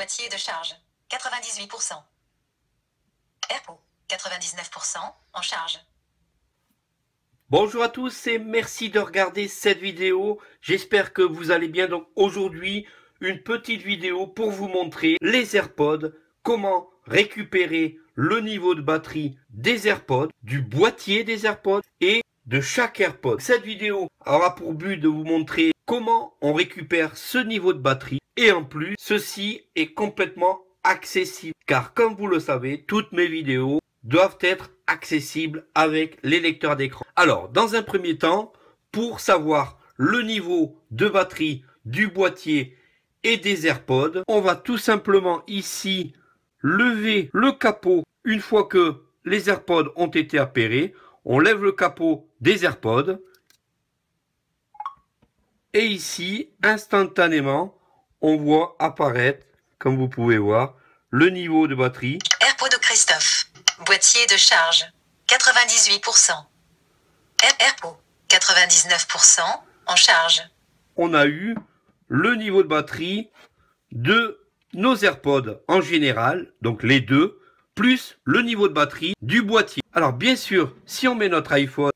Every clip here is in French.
Boîtier de charge, 98%. AirPod, 99% en charge. Bonjour à tous et merci de regarder cette vidéo. J'espère que vous allez bien. Donc aujourd'hui, une petite vidéo pour vous montrer les AirPods, comment récupérer le niveau de batterie des AirPods, du boîtier des AirPods et de chaque AirPod. Cette vidéo aura pour but de vous montrer comment on récupère ce niveau de batterie et en plus, ceci est complètement accessible car comme vous le savez, toutes mes vidéos doivent être accessibles avec les lecteurs d'écran. Alors, dans un premier temps, pour savoir le niveau de batterie du boîtier et des AirPods, on va tout simplement ici lever le capot une fois que les AirPods ont été appairés. On lève le capot des AirPods et ici, instantanément, on voit apparaître, comme vous pouvez voir, le niveau de batterie. AirPod de Christophe. Boîtier de charge, 98%. AirPod, 99% en charge. On a eu le niveau de batterie de nos AirPods en général, donc les deux, plus le niveau de batterie du boîtier. Alors bien sûr, si on met notre iPhone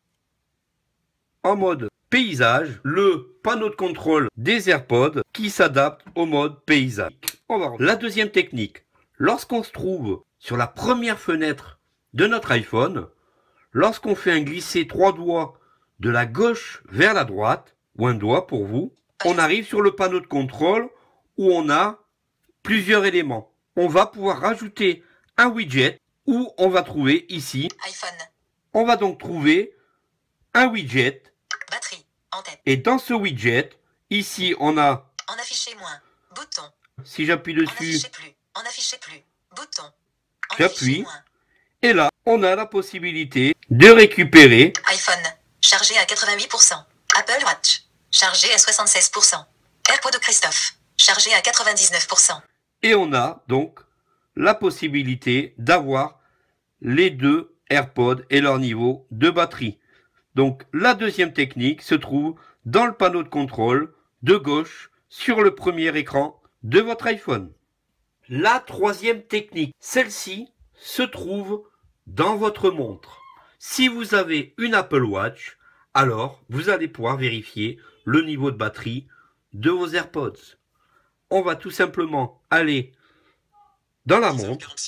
en mode paysage, le panneau de contrôle des AirPods qui s'adapte au mode paysage. On va voir la deuxième technique. Lorsqu'on se trouve sur la première fenêtre de notre iPhone, lorsqu'on fait un glisser 3 doigts de la gauche vers la droite, ou un doigt pour vous, on arrive sur le panneau de contrôle où on a plusieurs éléments. On va pouvoir rajouter un widget où on va trouver ici. iPhone. On va donc trouver un widget. Batterie, en tête. Et dans ce widget, ici on a. En afficher moins. Bouton. Si j'appuie En dessus, afficher plus. En afficher plus. Bouton. En j'appuie. afficher moins. Et là, on a la possibilité de récupérer. iPhone. Chargé à 88%. Apple Watch. Chargé à 76%. AirPod de Christophe. Chargé à 99%. Et on a donc la possibilité d'avoir les deux AirPods et leur niveau de batterie. Donc la deuxième technique se trouve dans le panneau de contrôle de gauche sur le premier écran de votre iPhone. La troisième technique, celle-ci se trouve dans votre montre. Si vous avez une Apple Watch, alors vous allez pouvoir vérifier le niveau de batterie de vos AirPods. On va tout simplement aller dans la montre.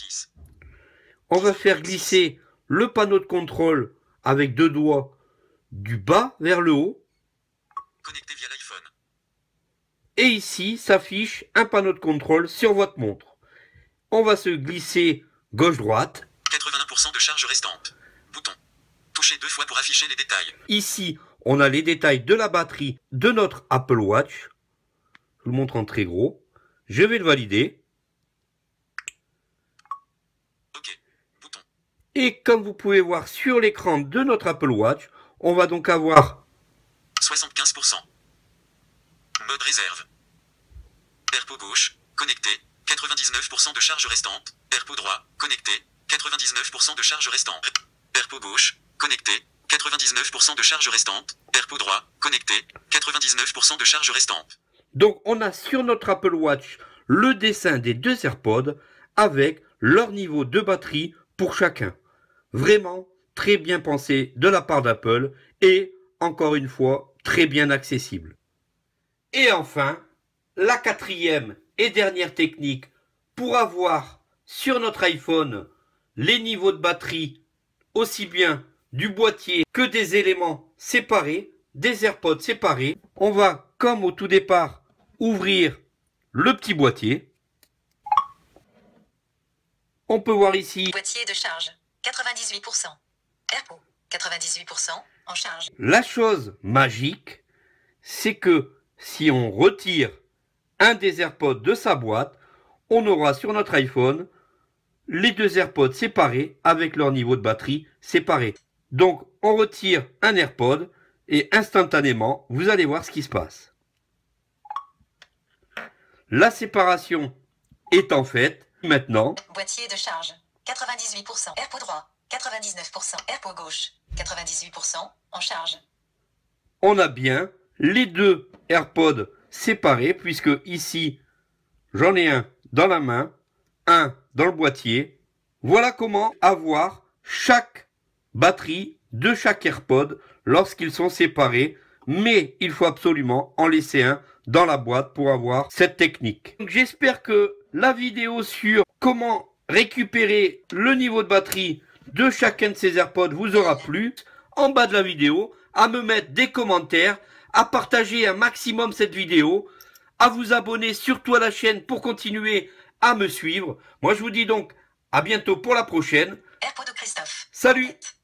On va faire glisser le panneau de contrôle avec deux doigts du bas vers le haut. Connecté via l'iPhone. Et ici s'affiche un panneau de contrôle sur votre montre. On va se glisser gauche-droite. 81% de charge restante. Bouton. Touchez 2 fois pour afficher les détails. Ici, on a les détails de la batterie de notre Apple Watch. Je vous le montre en très gros. Je vais le valider. OK. Bouton. Et comme vous pouvez voir sur l'écran de notre Apple Watch, on va donc avoir 75%. Mode réserve. AirPod gauche. Connecté. 99% de charge restante. AirPod droit. Connecté. 99% de charge restante. AirPod gauche. Connecté. 99% de charge restante. AirPod droit. Connecté. 99% de charge restante. Donc on a sur notre Apple Watch le dessin des deux AirPods avec leur niveau de batterie pour chacun. Vraiment très bien pensé de la part d'Apple et encore une fois très bien accessible. Et enfin, la quatrième et dernière technique pour avoir sur notre iPhone les niveaux de batterie aussi bien du boîtier que des éléments séparés, des AirPods séparés. On va, comme au tout départ, ouvrir le petit boîtier. On peut voir ici Boîtier de charge, 98%. AirPod, 98% en charge. la chose magique, c'est que si on retire un des AirPods de sa boîte, on aura sur notre iPhone les deux AirPods séparés avec leur niveau de batterie séparé. Donc on retire un AirPod et instantanément, vous allez voir ce qui se passe. La séparation étant faite, maintenant, Boîtier de charge, 98%. AirPod droit, 99%. AirPod gauche, 98% en charge. on a bien les deux AirPods séparés puisque ici, j'en ai un dans la main, un dans le boîtier. Voilà comment avoir chaque batterie de chaque AirPod lorsqu'ils sont séparés. Mais il faut absolument en laisser un dans la boîte pour avoir cette technique. J'espère que la vidéo sur comment récupérer le niveau de batterie de chacun de ces AirPods vous aura plu. En bas de la vidéo, à me mettre des commentaires, à partager un maximum cette vidéo, à vous abonner surtout à la chaîne pour continuer à me suivre. Moi je vous dis donc à bientôt pour la prochaine. AirPod de Christophe. Salut!